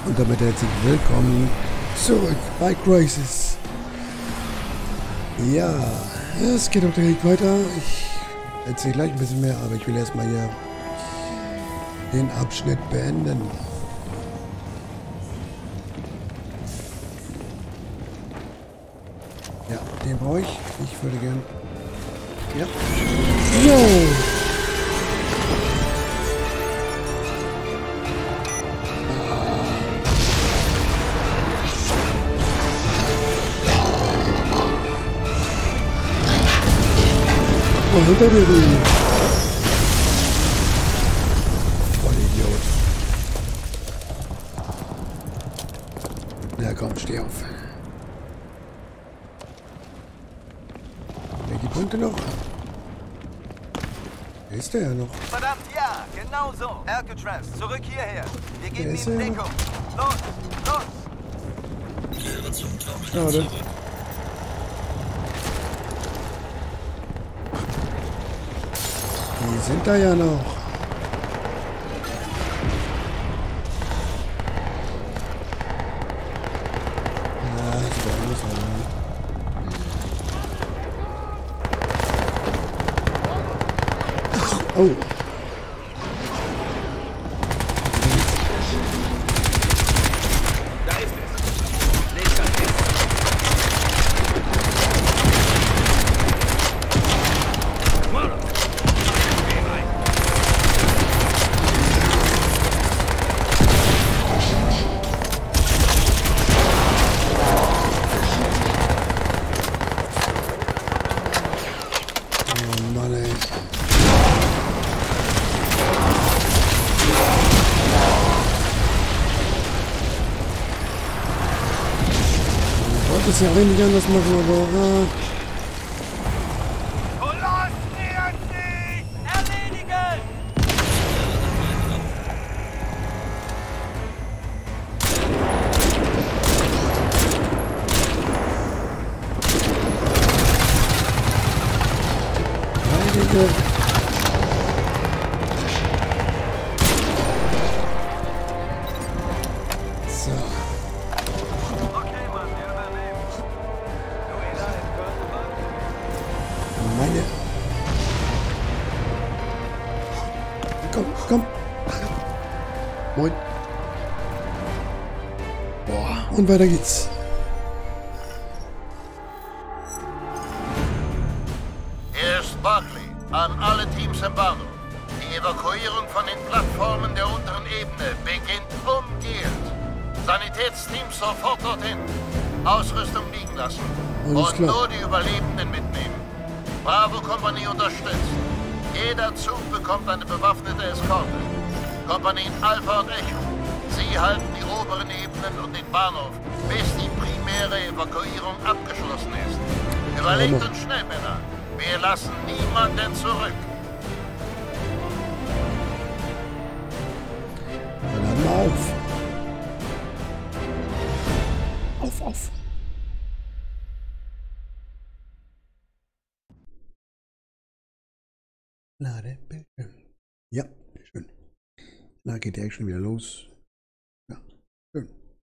Und damit herzlich willkommen zurück bei Crysis. Ja, es geht auch direkt weiter. Ich erzähle gleich ein bisschen mehr, aber ich will erstmal hier den Abschnitt beenden. Ja, den brauche ich. Ich würde gern... Ja. Jo! Hinter dir, du Vollidiot. Na komm, steh auf. Welche Punkte noch? Wer ist der ja noch? Verdammt, ja, genau so. Alcatraz, zurück hierher. Wir geben ihm Deckung. Los, los! Kehre zum Terminal Schade. zurück. Die sind da ja noch. Ja, das ist alles oh. Da ist es. Leg das hin. Oh Mann, ey. Ich wollte es ja eigentlich anders machen, aber... Koloss nähert sich! Erledigen! Heilige... So. Okay, Mann, wir übernehmen. Du, Eli, Meine... Komm, komm. Moin. Boah, und weiter geht's. Hier ist Barclay an alle Teams im Bahnhof. Die Evakuierung von den Plattformen der unteren Ebene beginnt umgehend. Sanitätsteams sofort dorthin. Ausrüstung liegen lassen. Alles Und klar. nur die Überlebenden mitnehmen. Bravo-Kompanie unterstützt. Jeder Zug bekommt eine bewaffnete Eskorte. Kompanien Alpha und Echo. Sie halten die oberen Ebenen und den Bahnhof, bis die primäre Evakuierung abgeschlossen ist. Überlegt uns schnell, Männer. Wir lassen niemanden zurück. Dann laden wir auf. Auf. Lade Bildschirm. Ja, schön. Na, geht der schon wieder los. Ja, schön.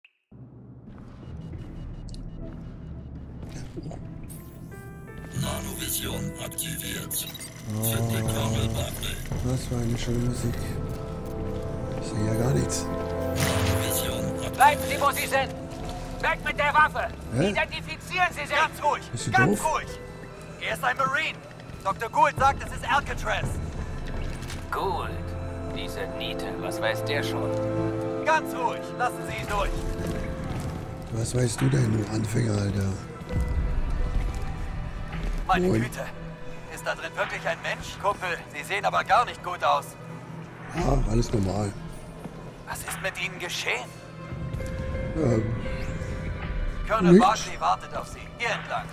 Nanovision aktiviert. Finde Colonel Barclay. Was für eine schöne Musik. Ich sehe ja gar nichts. Nanovision aktiviert. Bleiben Sie, wo Sie sind! Weg mit der Waffe! Hä? Identifizieren Sie sich! Ganz ruhig! Bist du Ganz doof? ruhig! Er ist ein Marine! Dr. Gould sagt, es ist Alcatraz! Gould, diese Niete, was weiß der schon? Ganz ruhig! Lassen Sie ihn durch! Was weißt du denn, du Anfänger, Alter? Meine Moin. Güte! Ist da drin wirklich ein Mensch? Kumpel, Sie sehen aber gar nicht gut aus. Ah, alles normal. Was ist mit Ihnen geschehen? Nichts. Colonel Barclay wartet auf Sie. Hier entlang.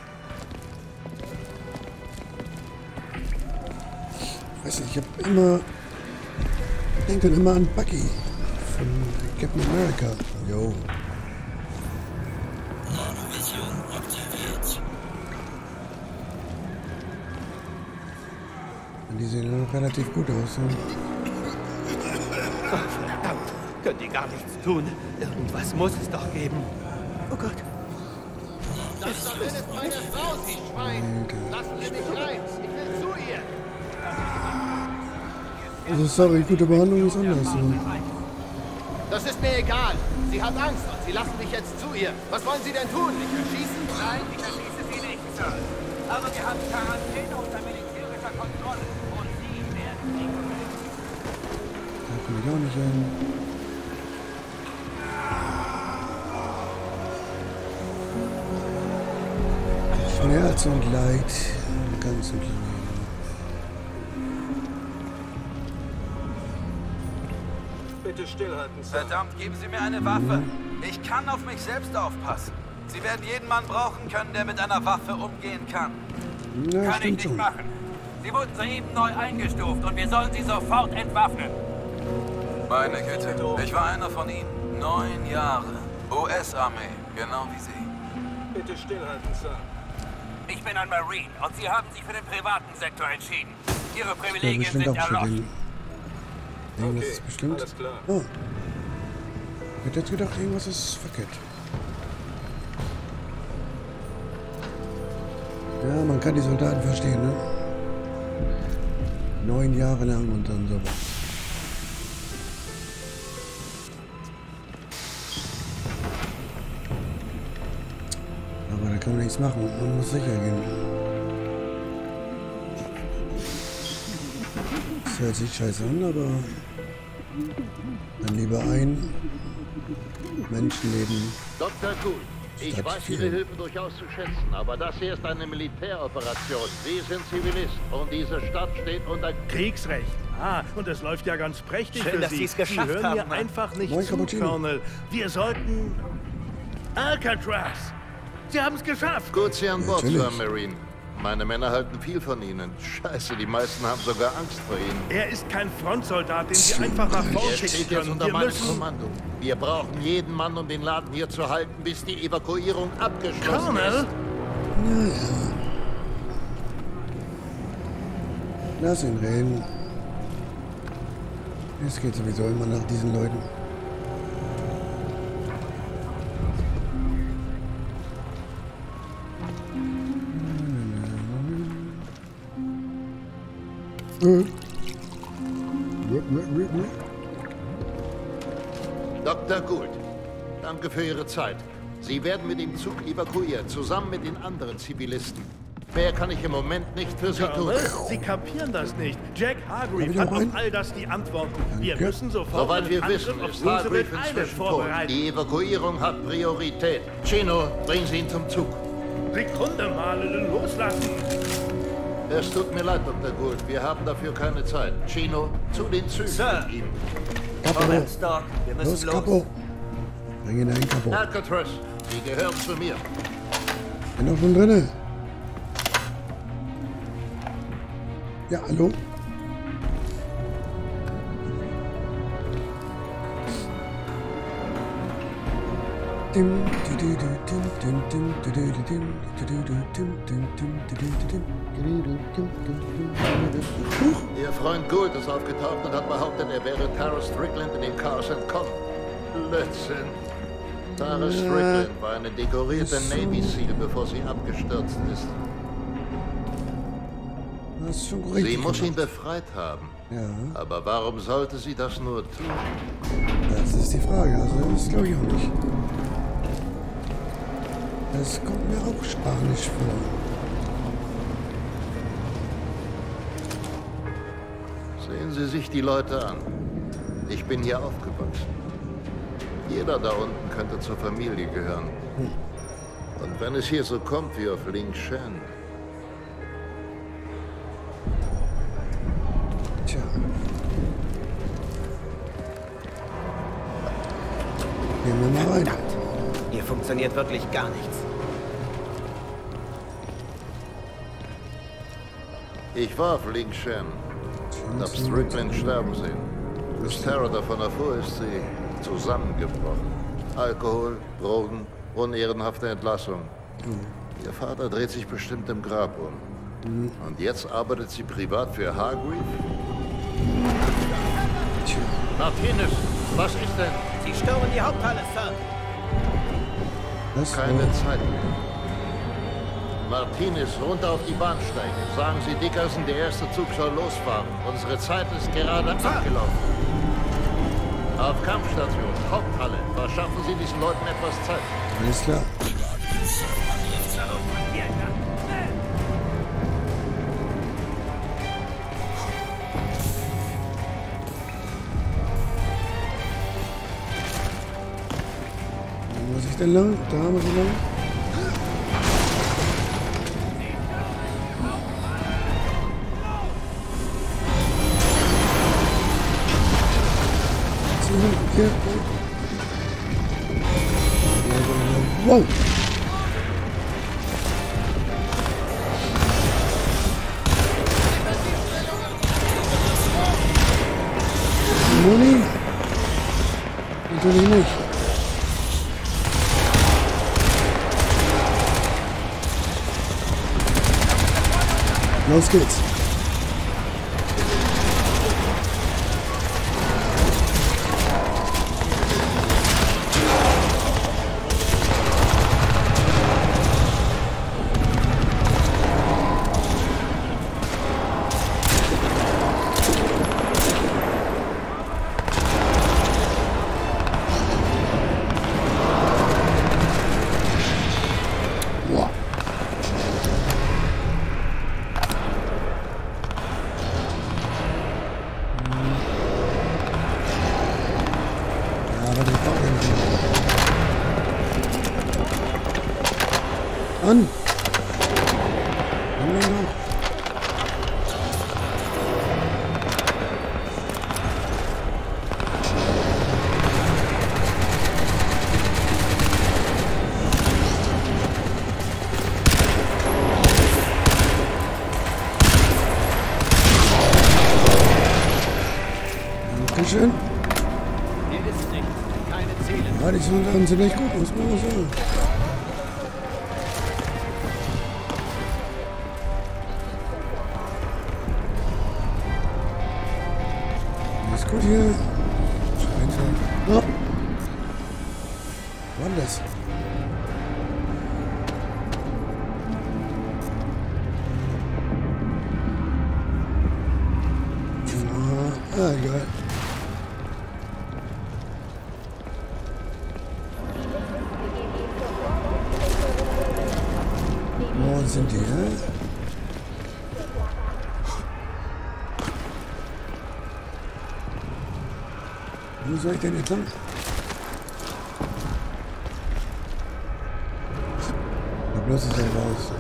Weiß nicht, ich hab immer... Ich denke dann immer an Bucky von Captain America. Jo. Nanovision aktiviert. Die sehen ja noch relativ gut aus. Ne? Verdammt! Können die gar nichts tun. Irgendwas muss es doch geben. Oh Gott. Das ist meine Frau, Sie Schwein! Lassen Sie mich rein! Ich will zu ihr! Also sorry, gute Behandlung ist anders. So. Das ist mir egal. Sie hat Angst und Sie lassen mich jetzt zu ihr. Was wollen Sie denn tun? Mich erschießen? Nein, ich erschieße Sie nicht, Sir. Aber wir haben Quarantäne unter militärischer Kontrolle. Und Sie werden nicht. Da komme ich auch nicht hin. Schmerz und Leid. Ganz und klein. Bitte stillhalten, Sir. Verdammt, geben Sie mir eine Waffe. Ich kann auf mich selbst aufpassen. Sie werden jeden Mann brauchen können, der mit einer Waffe umgehen kann. Ja, Kann ich stimmt nicht schon. machen. Sie wurden soeben neu eingestuft und wir sollen sie sofort entwaffnen. Meine Güte, ich war einer von ihnen. 9 Jahre. US-Armee, genau wie Sie. Bitte stillhalten, Sir. Ich bin ein Marine und Sie haben sich für den privaten Sektor entschieden. Ihre Ja, Privilegien bestimmt sind auch schon. erloschen. Irgendwas Okay, ist bestimmt. alles klar. Oh. Ich hätte jetzt gedacht, irgendwas ist verkehrt. Ja, man kann die Soldaten verstehen, ne? 9 Jahre lang und dann sowas. Aber da kann man nichts machen. Man muss sicher gehen. Das hört sich scheiße an, aber dann lieber ein Menschenleben. Dr. Gould, ich Statt weiß viel. Ihre Hilfe durchaus zu schätzen, aber das hier ist eine Militäroperation. Sie sind Zivilist und diese Stadt steht unter... Kriegsrecht. Ah, und es läuft ja ganz prächtig Schön, für dass Sie. Sie es geschafft hören haben, mir Mann. einfach nicht Moin, zu, Cappuccino. Colonel. Wir sollten... Alcatraz! Sie haben es geschafft! Gut, Sie an Bord, Natürlich. Sir Marine. Meine Männer halten viel von Ihnen. Scheiße, die meisten haben sogar Angst vor Ihnen. Er ist kein Frontsoldat, den Sie einfach nach vorn Er schicken steht jetzt können. unter Wir meinem müssen... Kommando. Wir brauchen jeden Mann, um den Laden hier zu halten, bis die Evakuierung abgeschlossen Colonel? ist. Lass ihn reden. Es geht sowieso immer nach diesen Leuten. Dr. Gould, danke für Ihre Zeit. Sie werden mit dem Zug evakuiert, zusammen mit den anderen Zivilisten. Mehr kann ich im Moment nicht für Sie tun. Colonel, Sie kapieren das nicht. Jack Hab Hargreaves ich hat noch auf einen? all das die Antworten. Wir Danke. müssen sofort Soweit wir einen wissen, Angriff auf ist Roosevelt Hargreaves Island inzwischen tot. vorbereiten. Die Evakuierung hat Priorität. Chino, bringen Sie ihn zum Zug. Sekunde mal, loslassen. Es tut mir leid, Dr. Gould, wir haben dafür keine Zeit. Chino, zu den Zügen Sir. mit ihm. Capo. Vorwärts, Doc. Wir Los, müssen los. Capo. Bring ihn ein, Capo. Alcatraz, Sie gehören zu mir. Bin doch schon drinne. Ja, hallo? Ihr Freund Gould ist aufgetaucht und hat behauptet, er wäre Tara Strickland in dem Chaos entkommen. Blödsinn. Tara Strickland war eine dekorierte Navy Seal, bevor sie abgestürzt ist. Das ist schon Sie richtig muss ihn gemacht. befreit haben. Ja, Aber warum sollte sie das nur tun? das ist die Frage. Also, das glaube ich auch nicht. Das kommt mir auch spanisch vor. Sehen Sie sich die Leute an. Ich bin hier aufgewachsen. Jeder da unten könnte zur Familie gehören. Und wenn es hier so kommt wie auf Ling Shan, Tja. Gehen wir mal rein. Hier funktioniert wirklich gar nichts. ich war auf Ling Shan und hab Strickland sterben sehen. Als Tara davon erfuhr, ist sie zusammengebrochen. Alkohol, Drogen, unehrenhafte Entlassung. Ihr Vater dreht sich bestimmt im Grab um. Und jetzt arbeitet sie privat für Hargreaves? Tja. Martinez, Was ist denn? Sie stürmen die Haupthalle, Sir. Was? Keine Zeit mehr. Martinez, runter auf die Bahnsteige. Sagen Sie Dickerson, der erste Zug soll losfahren. Unsere Zeit ist gerade abgelaufen. Auf Kampfstation, Haupthalle. Verschaffen Sie diesen Leuten etwas Zeit. Alles klar. Wo muss ich denn lang? Da muss ich lang. Hier. Wow. Moni? Natürlich nicht. Los geht's. An! Dankeschön. Hier ist nichts. Keine Ziele. Ja, die sind dann ziemlich gut, muss man mal sagen. Alles gut hier. Scheint ja. Oh. Wann das? Ah, egal. Wo sind die, hä? Wo soll ich denn jetzt lang? Da bloß ist er raus.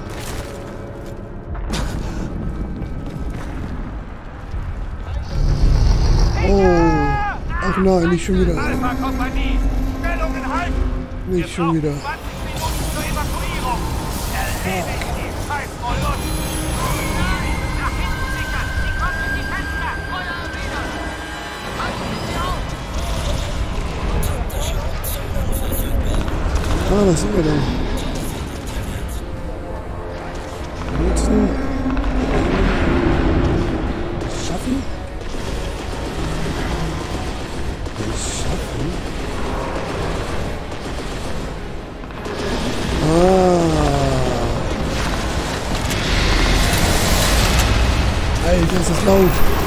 Oh, ach nein, nicht schon wieder. Alpha-Kompanie! Stellungen halten! Nicht schon wieder. 20 Minuten zur Evakuierung! Erledigt die Scheiß-Molot! Nein! Nach hinten sichern! Sie kommen in die Fenster! Feuer erwidern! Halten Sie auf! Ah, was sind wir denn? Nutzen. Schaffen? Schaffen? Alter, ist das laut.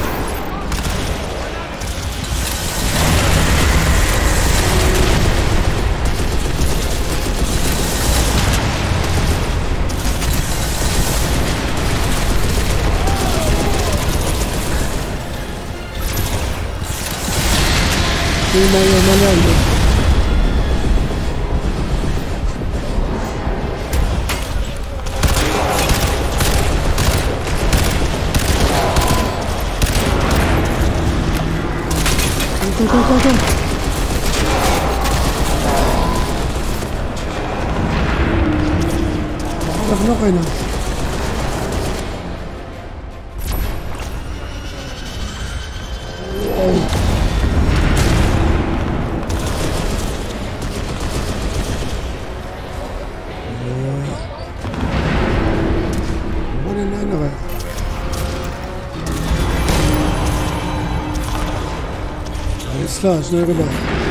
Komm. Da ist noch einer. Wow. Wo war denn der andere? Alles klar, schnell rüber.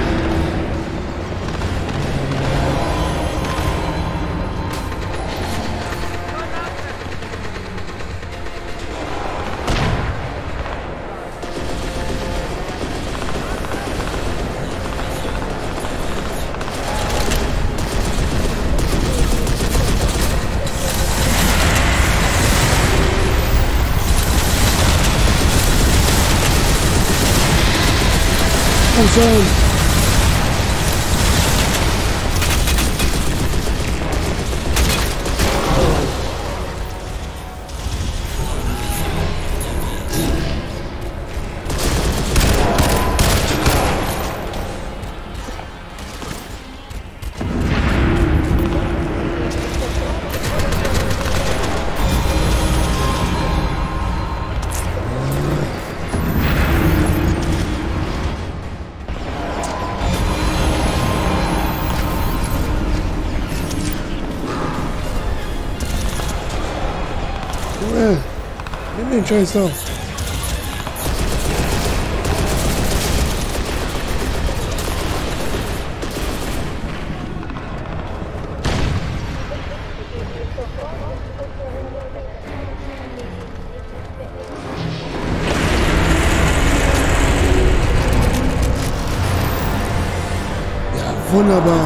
Komm schon. Nimm den Scheiß doch. Ja, wunderbar.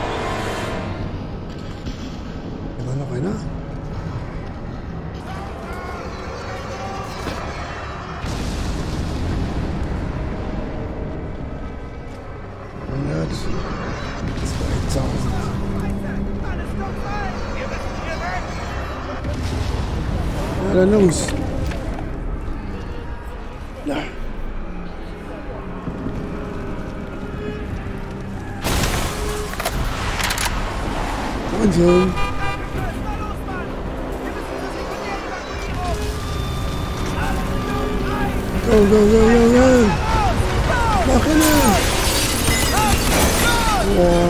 Da war noch einer. Na dann los. Ja. Wahnsinn. Go, go, go, go, go. Nach innen. Boah.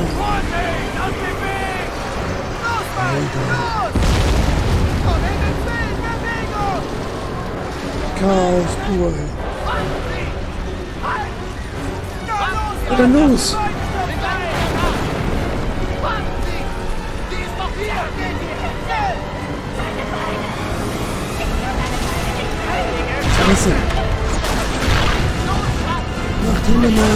Alter. Chaos pur, ey. Was denn los? Scheiße. Macht Hunde mal.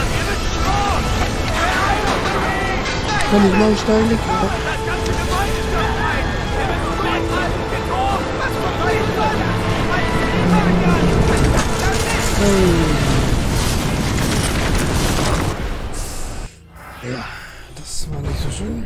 Kann ich mal steigen? Ja, das war nicht so schön.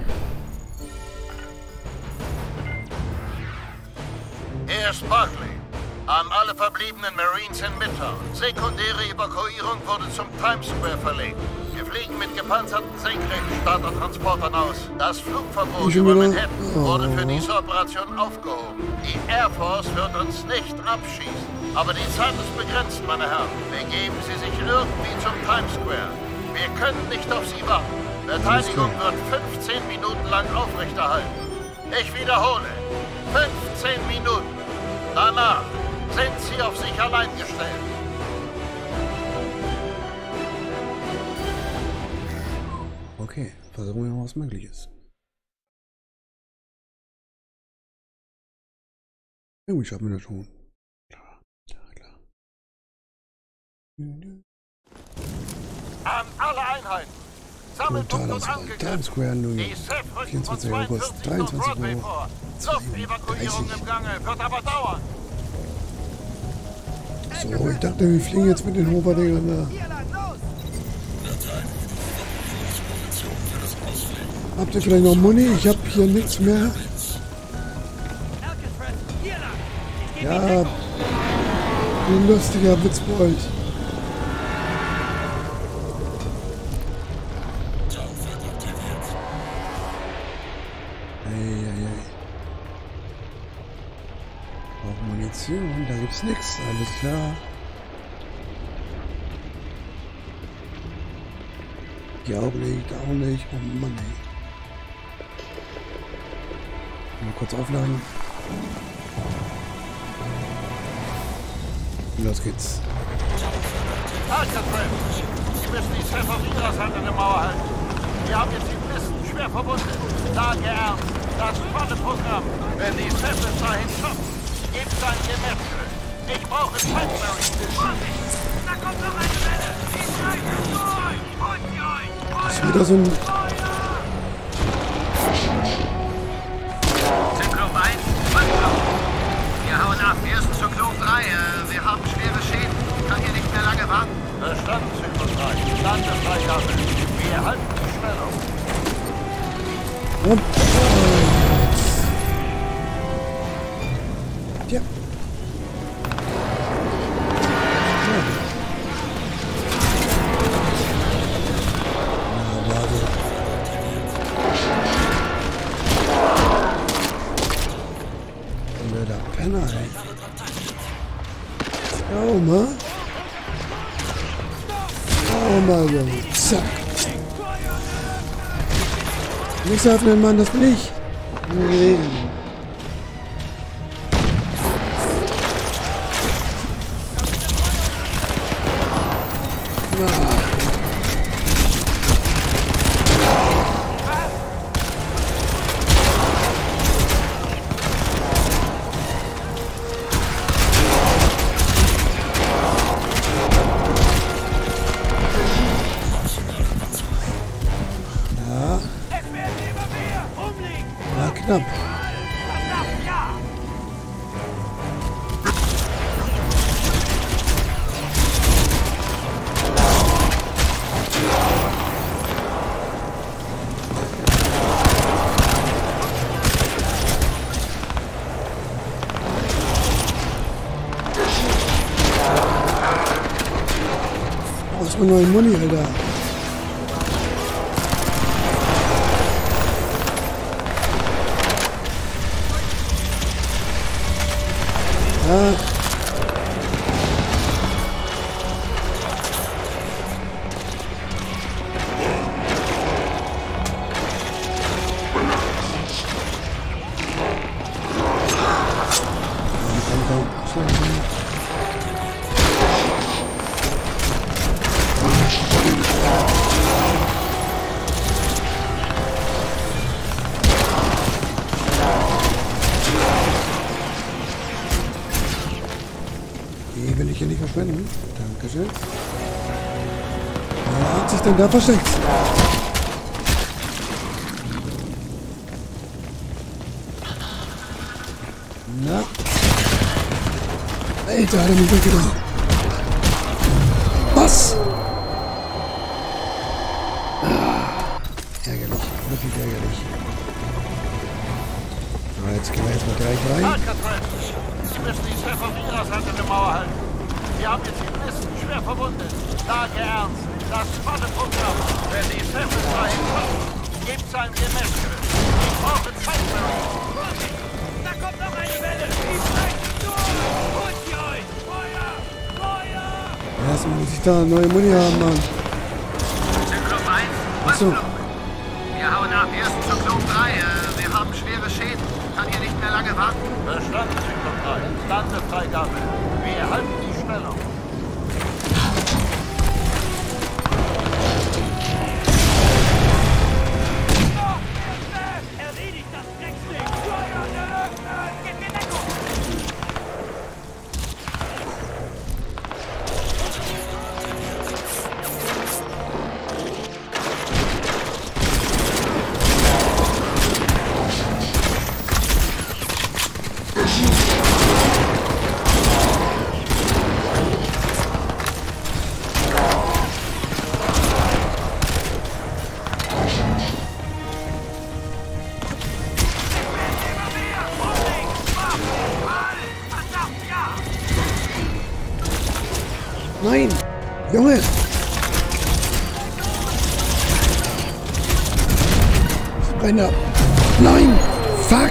Hier ist Barclay. An alle verbliebenen Marines in Midtown. Sekundäre Evakuierung wurde zum Times Square verlegt. Wir fliegen mit gepanzerten Senkrechtstartertransportern aus. Das Flugverbot über Manhattan wurde für diese Operation aufgehoben. Die Air Force wird uns nicht abschießen. Aber die Zeit ist begrenzt, meine Herren. Begeben Sie sich irgendwie zum Times Square. Wir können nicht auf Sie warten. Verteidigung wird 15 Minuten lang aufrechterhalten. Ich wiederhole, 15 Minuten. Danach sind Sie auf sich allein gestellt. Okay, versuchen wir mal, was möglich ist. Irgendwie schaffen wir das schon. Klar, klar. An alle Einheiten. Sammelpunkt und angegriffen. Times Square, New York. 24. August, 23 Uhr. Luftevakuierung im Gange, wird aber dauern. So, ich dachte, wir fliegen jetzt mit den Hoberdingern da. Habt ihr vielleicht noch Muni? Ich hab hier nichts mehr. Ja, ein lustiger Witzbold. Auch Munition, da gibt's nichts, alles klar. Die auch nicht, auch nicht. Oh Mann, ey. Mal kurz aufladen. Los geht's. müssen die Pfefferminers an der Mauer halten. Wir haben jetzt die Listen schwer verwundet. Lage ernst. Das volle Programm. Wenn die Pfeffers dahin schaffen, gibt's ein Gemetzel. Ich brauche Salisbury. Da kommt noch eine Welle! Ich schreibe durch! Und euch! Das ist wieder so ein... Zyklop 1, Wandlauf. Wir hauen ab. Wir sind Zyklop 3. Wir haben schwere Schäden. Kann hier nicht mehr lange warten. Verstanden, Zyklop 3. Landesfreigabe. Wir halten die Stellung. Und... Ja. Oh Mann. Oh Mann, Junge. Zack. Nichts öffnen, Mann, das bin ich. Nee. Knapp. Oh, ist mir neue Muni, Alter. Die will ich hier nicht verschwenden. Dankeschön. Wer hat sich denn da versteckt? Na? Alter, hat er mich weggedacht. Was? Ärgerlich. Wirklich ärgerlich. So, jetzt gehen wir erstmal gleich rein. Sie müssen die Pfefferminers an der Mauer halten. Wir haben jetzt die Listen schwer verwundet. Lage ernst. Das volle Programm. Wenn die Pfeffers dahin kommen, gibt's ein Gemetzel. Ich brauche Salisbury. Da kommt noch eine Welle! Ich schreibe durch! Und euch! Feuer! Feuer! Erstmal muss ich da neue Muni haben, Mann. Zyklop 1, Achso. Wandlauf. Wir hauen ab. Wir sind Zyklop 3. Wir haben schwere Schäden. Kann hier nicht mehr lange warten. Verstanden, Zyklop 3. Landesfreigabe. Wir halten die Stellung. Erledigt das Drecksding! Feuer eröffnen! Gib mir Deckung! Nein! Junge! Brenner! Nein! Fuck!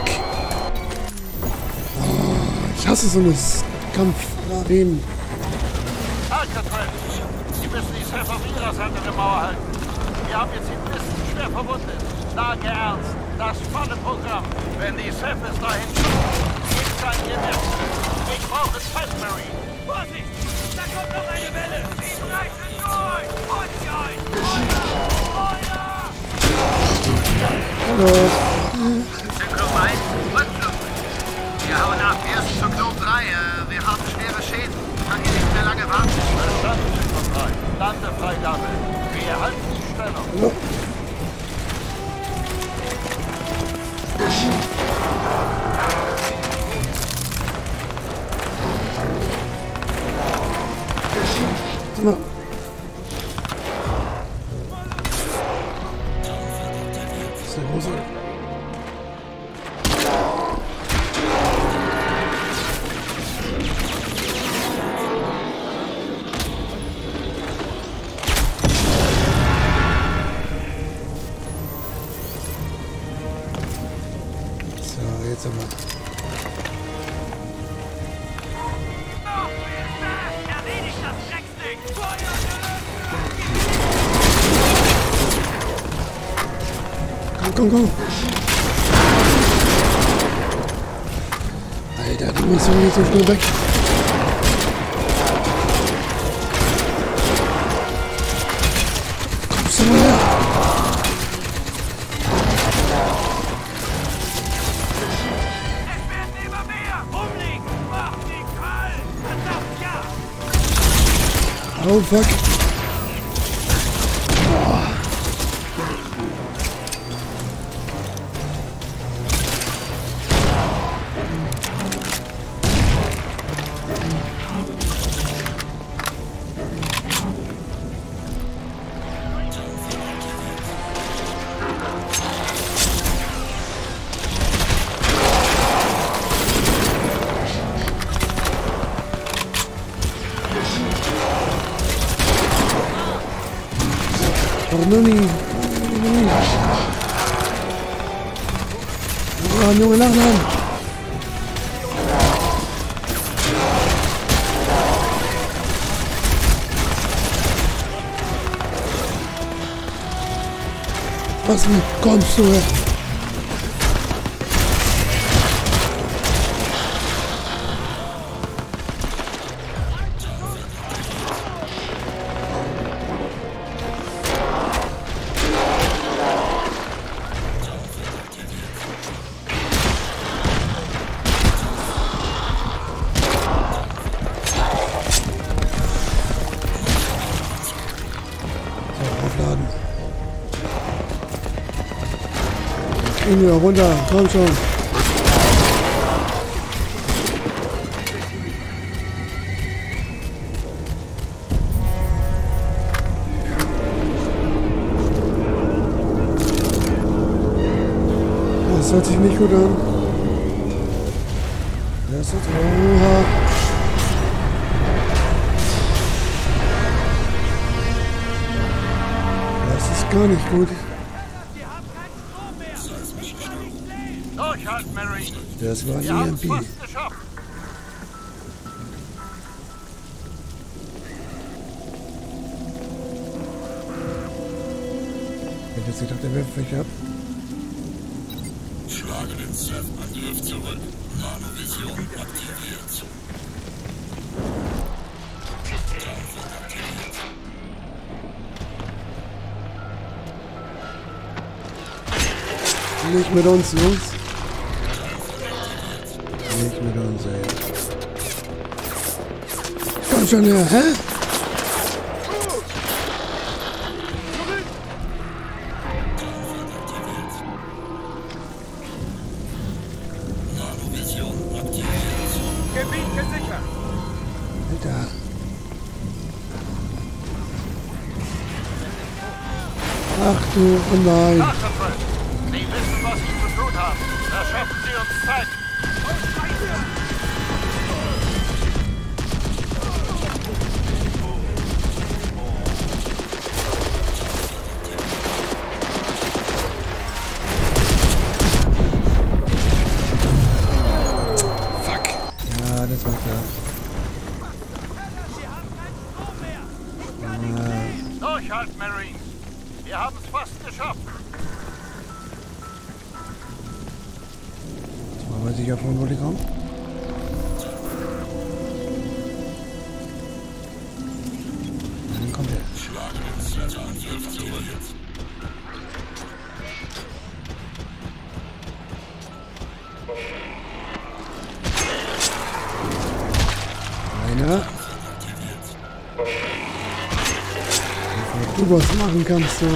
Oh, ich hasse so eine Kampfarenen. Alcatraz! Sie müssen die Pfefferminers an der Mauer halten. Wir haben jetzt die Listen schwer verwundet. Lage ernst. Das volle Programm. Wenn die Pfeffers dahin kommen, gibt's ein Gemetzel. Ich brauche Salisbury. Vorsicht! Da kommt noch eine Welle! Die brechen durch! Und sie euch! Hallo. Zyklon 1, Rückflug. Wir hauen ab. Erst Zyklon 3. Wir haben schwere Schäden. Kann hier nicht mehr lange warten. Verstanden, Zyklon 3. Landefreigabe. Wir halten die Stellung. Ja. So. Das ist der große. So, jetzt haben wir. Erledigt das Drecksding! Komm, komm, komm. Alter, die Munition geht so schnell weg. Kommst du mal her? Es werden immer mehr! Umliegen! Mach die kalt! Verdammt, ja! Oh, fuck. Warum noch nie? Ja, Junge, nachladen. Was kommst du her? Aufladen. Kriegen wir runter, komm schon. Das hört sich nicht gut an. Das ist oha. Das ist gar nicht gut. Wir haben keinen Strom mehr! Durchhalten, Marine. Das war Wir haben ein es EMP. fast geschafft. Ich hätte jetzt gedacht, der wirft mich ab. Schlage den Ceph-Angriff zurück. Nanovision aktiviert. Nicht mit uns, Jungs. Nicht mit uns, ey. Komm schon her, hä? Nanovision aktiviert. Gebiet gesichert. Alter. Ach du, oh nein. Nachgefüllt. Sie wissen, was Sie zu tun haben. Verschaffen Sie uns Zeit. Fuck. Ja, das war klar. Durchhalten, Marines. Wir haben es fast geschafft. Jetzt mal sicher von wo die kommen. was machen kannst, so.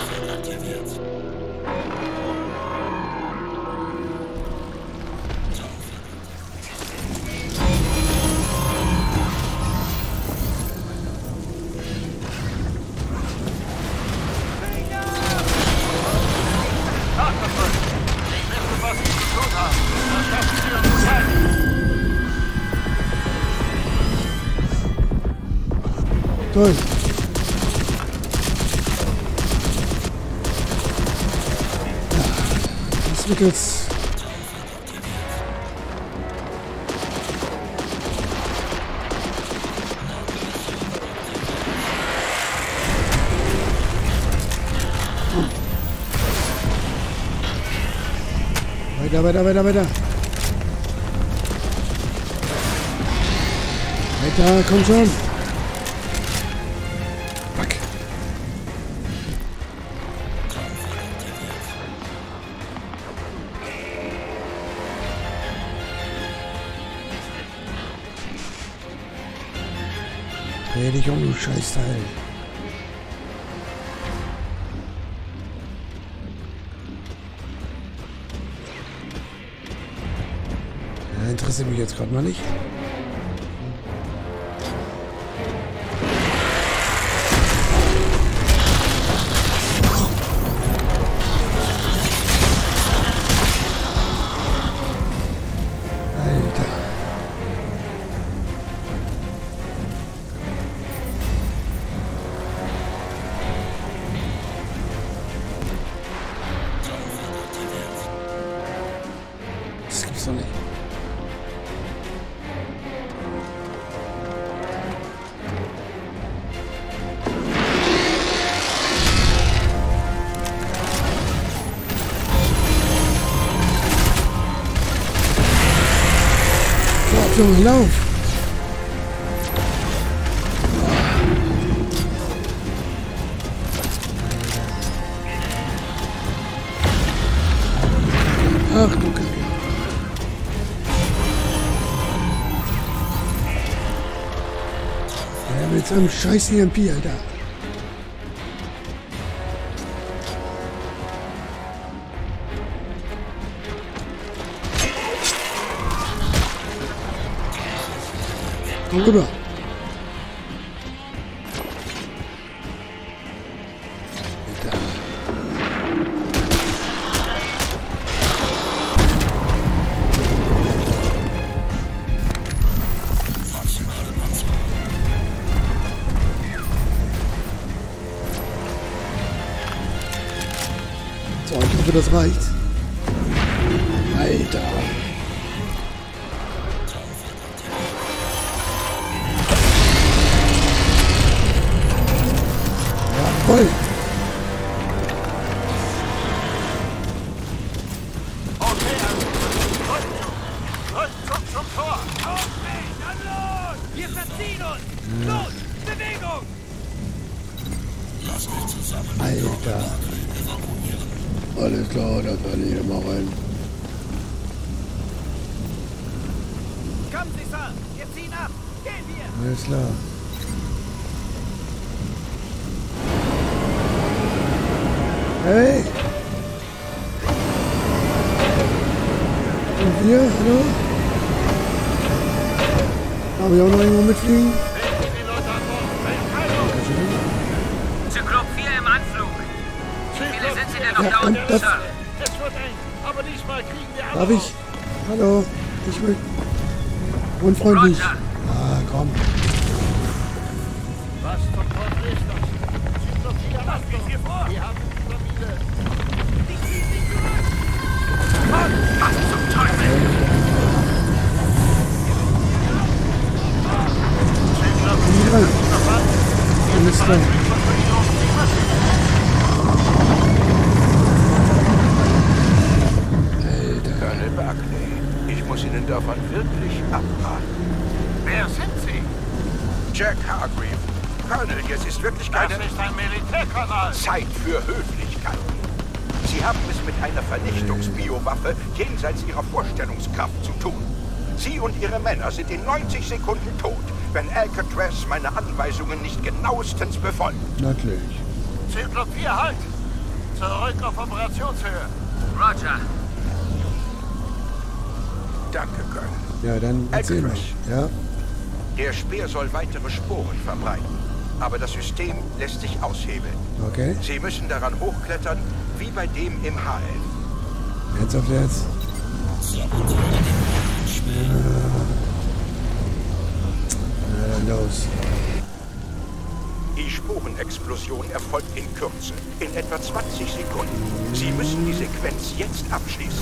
Toll. Ja, das wird jetzt... Weiter, weiter, weiter, weiter. Weiter, komm schon. Dreh dich um, du Scheißteil. Ja, interessiert mich jetzt gerade mal nicht. Das gibt's doch nicht. So, lauf! Ach du Kacke. Ja, mit seinem scheiß EMP, Alter. Komm rüber. Alter. So, ich hoffe, das reicht. Alter. Jawohl. Zum Tor! Auf mich! Dann los! Wir verziehen uns! Los! Bewegung! Lass mich zusammen. Alter. Alles klar, das werde ich hier mal rein. Kommen Sie, Sir! Wir ziehen ab! Gehen wir! Alles klar. Hey! Und wir? Hallo? Darf ich auch noch irgendwo mitfliegen? Zyklop 4 im Anflug. Wie viele sind Sie denn noch Ja, da unten, das- Sir? Es wird eng, aber diesmal kriegen wir alle Darf ich? Hallo? Ich will... Unfreundlich. Roger. Ah, komm. Was zum Teufel ist das? Zyklop 4, Achtung! Hier vor! Wir haben stabile... Was zum Teufel? Komm rein. Alles klar. Colonel Barclay, ich muss Ihnen davon wirklich abraten. Wer sind Sie? Jack Hargreave. Colonel, jetzt ist wirklich keine Das ist ein Militärkanal! Zeit für Höflichkeit. Sie haben es mit einer Vernichtungsbiowaffe jenseits Ihrer Vorstellungskraft zu tun. Sie und Ihre Männer sind in 90 Sekunden tot, wenn Alcatraz meine Anweisungen nicht genauestens befolgt. Natürlich. Zyklop 4, halt! Zurück auf Operationshöhe. Roger. Danke, Colonel. Ja, dann erzähl mal. Ja. Der Speer soll weitere Sporen verbreiten. Aber das System lässt sich aushebeln. Okay. Sie müssen daran hochklettern, wie bei dem im HL. Ernsthaft jetzt? Na dann los. Die Sporenexplosion erfolgt in Kürze, in etwa 20 Sekunden. Sie müssen die Sequenz jetzt abschließen.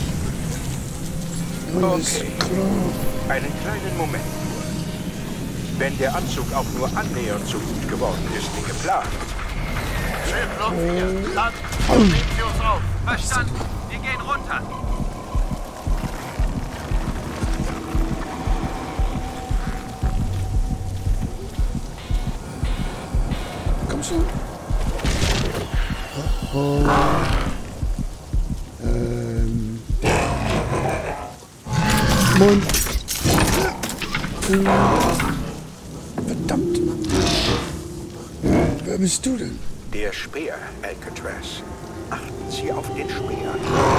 Okay. Einen kleinen Moment. Wenn der Anzug auch nur annähernd so gut geworden ist wie geplant. Zyklop 4, Land. Nehmen Sie uns auf. Verstanden. Wir gehen runter. Komm schon. Oh. Mund. Verdammt. Wer bist du denn? Der Speer, Alcatraz. Achten Sie auf den Speer.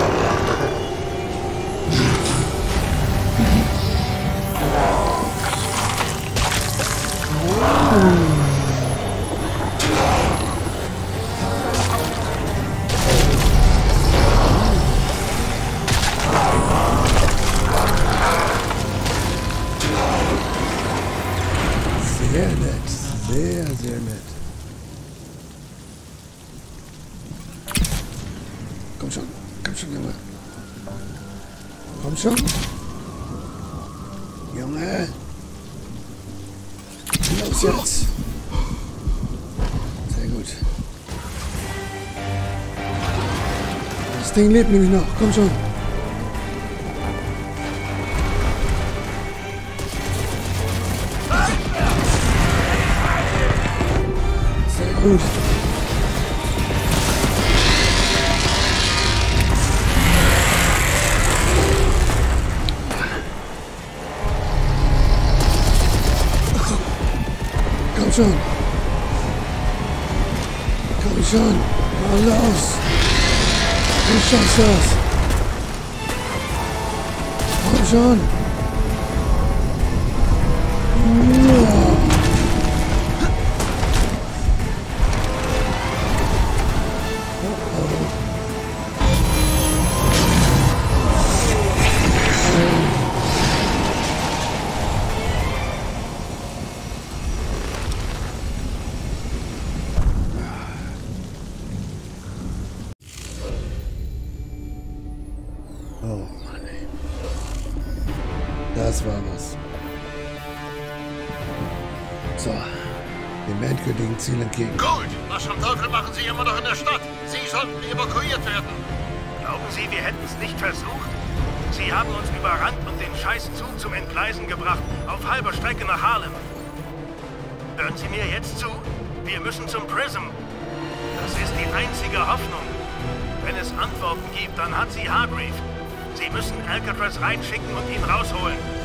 Sehr nett. Sehr, sehr nett. Komm schon, Junge. Komm schon. Junge. Los jetzt. Sehr gut. Das Ding lebt nämlich noch. Komm schon. Sehr gut. Komm schon. Komm schon. Mal los. Du schaffst das. Komm schon. Wow. Oh Mann, ey. Das war was. So. Dem endgültigen Ziel entgegen. Gut, was zum Teufel machen Sie immer noch in der Stadt? Sie sollten evakuiert werden. Glauben Sie, wir hätten es nicht versucht? Sie haben uns überrannt und den Scheißzug zum Entgleisen gebracht, auf halber Strecke nach Harlem. Hören Sie mir jetzt zu? Wir müssen zum Prism. Das ist die einzige Hoffnung. Wenn es Antworten gibt, dann hat sie Hargreave. Sie müssen Alcatraz reinschicken und ihn rausholen.